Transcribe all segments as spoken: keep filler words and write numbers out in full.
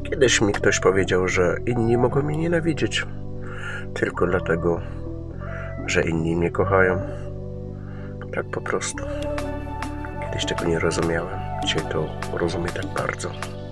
Kiedyś mi ktoś powiedział, że inni mogą mnie nienawidzieć tylko dlatego, że inni mnie kochają. Tak po prostu. Kiedyś tego nie rozumiałem. Dzisiaj to rozumiem tak bardzo.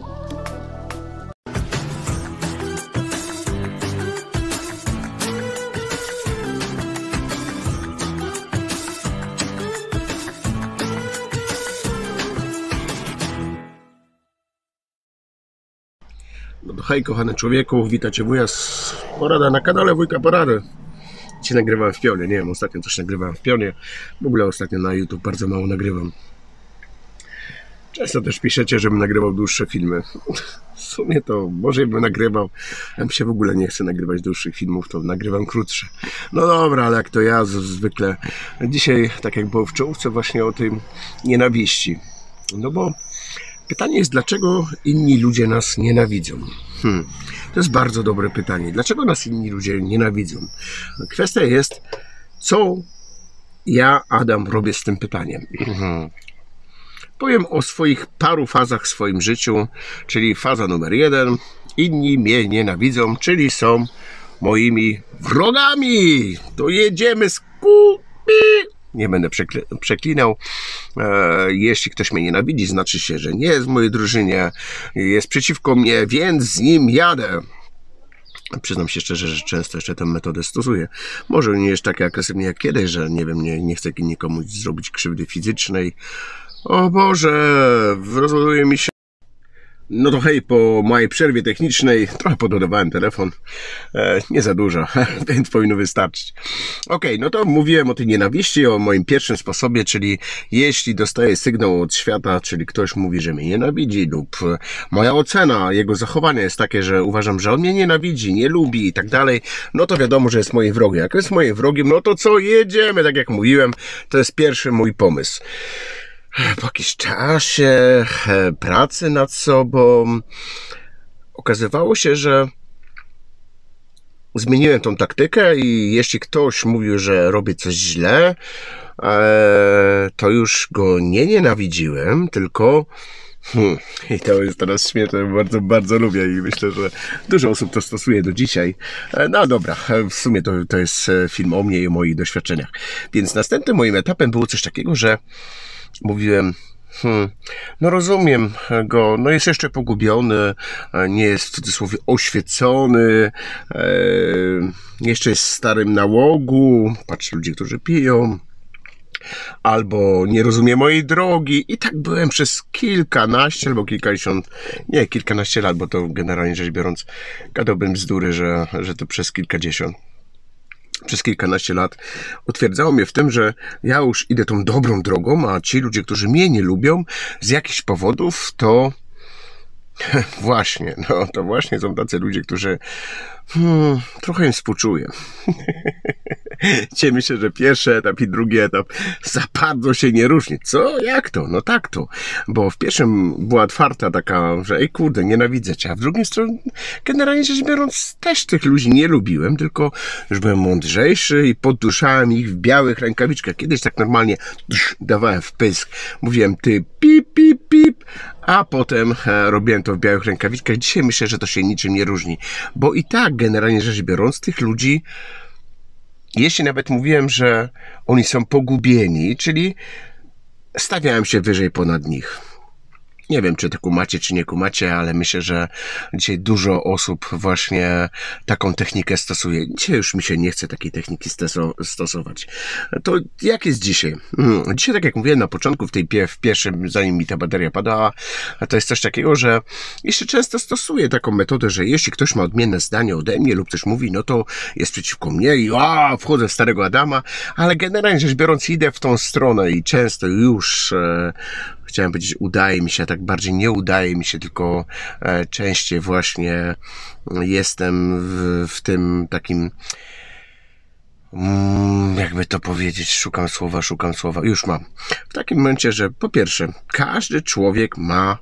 No hej kochany człowieku, witajcie wuja z Porada na kanale Wujka Porady. Dzisiaj nagrywałem w pionie, nie wiem, ostatnio coś nagrywałem w pionie. W ogóle ostatnio na YouTube bardzo mało nagrywam. Często też piszecie, żebym nagrywał dłuższe filmy. W sumie to może bym nagrywał, ja mi się w ogóle nie chce nagrywać dłuższych filmów, to nagrywam krótsze. No dobra, ale jak to ja zwykle. Dzisiaj, tak jak było w czołówce, właśnie o tym nienawiści. No bo pytanie jest, dlaczego inni ludzie nas nienawidzą? Hmm. To jest bardzo dobre pytanie. Dlaczego nas inni ludzie nienawidzą? Kwestia jest, co ja, Adam, robię z tym pytaniem. Hmm. Powiem o swoich paru fazach w swoim życiu, czyli faza numer jeden. Inni mnie nienawidzą, czyli są moimi wrogami. To jedziemy z kupy. Nie będę przeklinał. E, jeśli ktoś mnie nienawidzi, znaczy się, że nie jest w mojej drużynie, jest przeciwko mnie, więc z nim jadę. Przyznam się szczerze, że często jeszcze tę metodę stosuję. Może nie jest tak agresywnie jak kiedyś, że nie wiem, nie, nie chcę nikomu zrobić krzywdy fizycznej. O Boże, rozładuje mi się. No to hej, po mojej przerwie technicznej trochę podładowałem telefon, e, nie za dużo, więc powinno wystarczyć. Ok, no to mówiłem o tej nienawiści, o moim pierwszym sposobie, czyli jeśli dostaję sygnał od świata, czyli ktoś mówi, że mnie nienawidzi lub moja ocena jego zachowania jest takie, że uważam, że on mnie nienawidzi, nie lubi i tak dalej, no to wiadomo, że jest moim wrogiem. Jak jest moim wrogiem, no to co, jedziemy, tak jak mówiłem, to jest pierwszy mój pomysł. Po jakimś czasie pracy nad sobą okazywało się, że zmieniłem tą taktykę i jeśli ktoś mówił, że robię coś źle, to już go nie nienawidziłem, tylko Hmm. I to jest teraz śmieszne, bardzo, bardzo lubię i myślę, że dużo osób to stosuje do dzisiaj. No dobra, w sumie to, to jest film o mnie i o moich doświadczeniach. Więc następnym moim etapem było coś takiego, że mówiłem, hmm, no rozumiem go, no jest jeszcze pogubiony, nie jest w cudzysłowie oświecony, e, jeszcze jest starym nałogu, patrz, ludzie, którzy piją, albo nie rozumie mojej drogi i tak byłem przez kilkanaście albo kilkadziesiąt, nie, kilkanaście lat, bo to generalnie rzecz biorąc gadałbym bzdury, że, że to przez kilkadziesiąt. Przez kilkanaście lat utwierdzało mnie w tym, że ja już idę tą dobrą drogą, a ci ludzie, którzy mnie nie lubią z jakichś powodów, to właśnie, no to właśnie są tacy ludzie, którzy hmm, trochę im współczuję. Dzisiaj myślę, że pierwszy etap i drugi etap za bardzo się nie różni. Co? Jak to? No tak to. Bo w pierwszym była otwarta taka, że ej kurde, nienawidzę cię, a w drugim stronie generalnie rzecz biorąc też tych ludzi nie lubiłem, tylko już byłem mądrzejszy i podduszałem ich w białych rękawiczkach. Kiedyś tak normalnie dsz, dawałem w pysk. Mówiłem ty pip, pip, pip, a potem e, robiłem to w białych rękawiczkach. Dzisiaj myślę, że to się niczym nie różni. Bo i tak generalnie rzecz biorąc tych ludzi, jeśli nawet mówiłem, że oni są pogubieni, czyli stawiałem się wyżej ponad nich. Nie wiem, czy to kumacie, czy nie kumacie, ale myślę, że dzisiaj dużo osób właśnie taką technikę stosuje. Dzisiaj już mi się nie chce takiej techniki stosować. To jak jest dzisiaj? Hmm. Dzisiaj, tak jak mówiłem na początku, w tej w pierwszym, zanim mi ta bateria padała, to jest coś takiego, że jeszcze często stosuję taką metodę, że jeśli ktoś ma odmienne zdanie ode mnie lub coś mówi, no to jest przeciwko mnie i a, wchodzę w starego Adama, ale generalnie rzecz biorąc idę w tą stronę i często już e, chciałem powiedzieć, udaje mi się, tak bardziej nie udaje mi się, tylko e, częściej właśnie jestem w, w tym takim, mm, jakby to powiedzieć, szukam słowa, szukam słowa, już mam. W takim momencie, że po pierwsze, każdy człowiek ma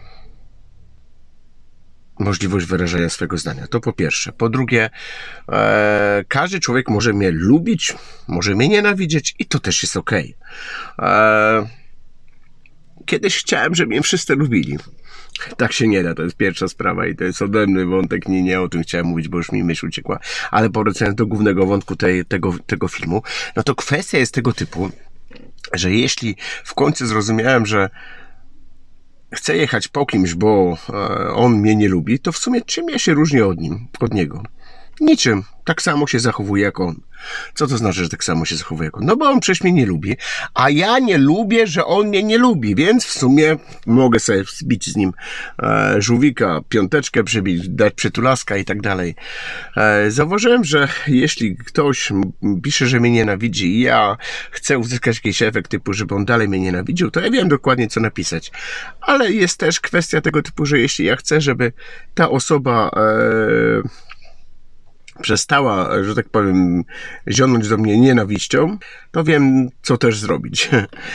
możliwość wyrażenia swojego zdania. To po pierwsze. Po drugie, e, każdy człowiek może mnie lubić, może mnie nienawidzieć i to też jest okej. Okay. Kiedyś chciałem, żeby mnie wszyscy lubili. Tak się nie da, to jest pierwsza sprawa i to jest odrębny wątek, nie, nie o tym chciałem mówić, bo już mi myśl uciekła, ale powracając do głównego wątku tej, tego, tego filmu, no to kwestia jest tego typu, że jeśli w końcu zrozumiałem, że chcę jechać po kimś, bo on mnie nie lubi, to w sumie czym ja się różnię od nim, od niego? Niczym. Tak samo się zachowuje jak on. Co to znaczy, że tak samo się zachowuje jak on? No bo on przecież mnie nie lubi, a ja nie lubię, że on mnie nie lubi, więc w sumie mogę sobie zbić z nim e, żółwika, piąteczkę przybić, dać przytulaska i tak dalej. E, zauważyłem, że jeśli ktoś pisze, że mnie nienawidzi i ja chcę uzyskać jakiś efekt typu, żeby on dalej mnie nienawidził, to ja wiem dokładnie, co napisać. Ale jest też kwestia tego typu, że jeśli ja chcę, żeby ta osoba e, przestała, że tak powiem, zionąć do mnie nienawiścią, to wiem, co też zrobić.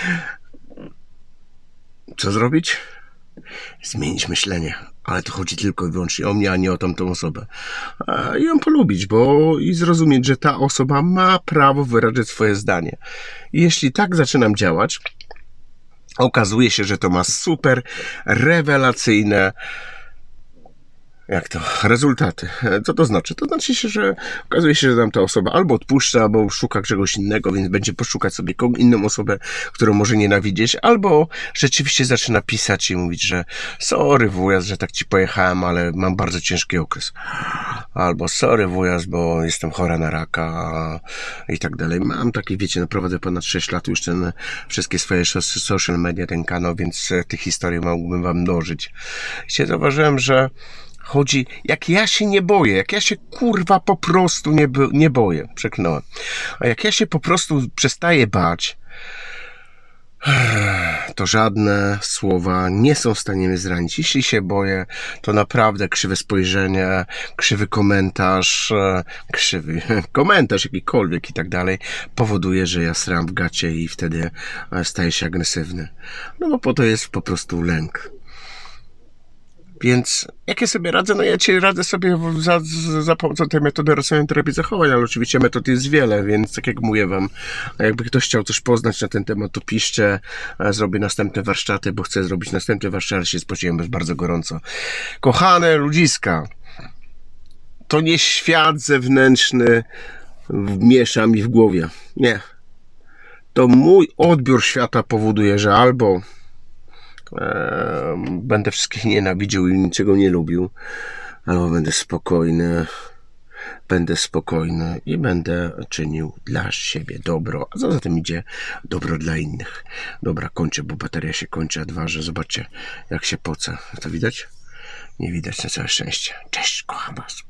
Co zrobić? Zmienić myślenie. Ale to chodzi tylko i wyłącznie o mnie, a nie o tamtą osobę. I ją polubić, bo i zrozumieć, że ta osoba ma prawo wyrazić swoje zdanie. I jeśli tak zaczynam działać, okazuje się, że to ma super rewelacyjne jak to? Rezultaty. Co to znaczy? To znaczy się, że okazuje się, że tam ta osoba albo odpuszcza, albo szuka czegoś innego, więc będzie poszukać sobie inną osobę, którą może nienawidzieć, albo rzeczywiście zaczyna pisać i mówić, że sorry wujas, że tak ci pojechałem, ale mam bardzo ciężki okres. Albo sorry wujas, bo jestem chora na raka i tak dalej. Mam taki, wiecie, no prowadzę ponad sześć lat już ten, wszystkie swoje social media, ten kanał, więc tych historii mógłbym wam mnożyć. I się zauważyłem, że chodzi, jak ja się nie boję, jak ja się kurwa po prostu nie, nie boję, przeklnąłem, a jak ja się po prostu przestaję bać, to żadne słowa nie są w stanie mnie zranić. Jeśli się boję, to naprawdę krzywe spojrzenie, krzywy komentarz, krzywy komentarz jakikolwiek i tak dalej powoduje, że ja sram w gacie i wtedy staję się agresywny. No bo po to jest po prostu lęk. Więc jak ja sobie radzę? No ja ci radzę sobie za, za pomocą tej metody racjonalnej terapii zachowań, ale oczywiście metod jest wiele, więc tak jak mówię wam, jakby ktoś chciał coś poznać na ten temat, to piszcie, zrobię następne warsztaty, bo chcę zrobić następne warsztaty, ale się spociłem, jest bardzo gorąco. Kochane ludziska, to nie świat zewnętrzny miesza mi w głowie, nie. To mój odbiór świata powoduje, że albo będę wszystkich nienawidził i niczego nie lubił, albo będę spokojny, będę spokojny i będę czynił dla siebie dobro, a co za tym idzie, dobro dla innych. Dobra, kończę, bo bateria się kończy, a dwa, że zobaczcie, jak się poca. To widać? Nie widać, na całe szczęście. Cześć, kocham was.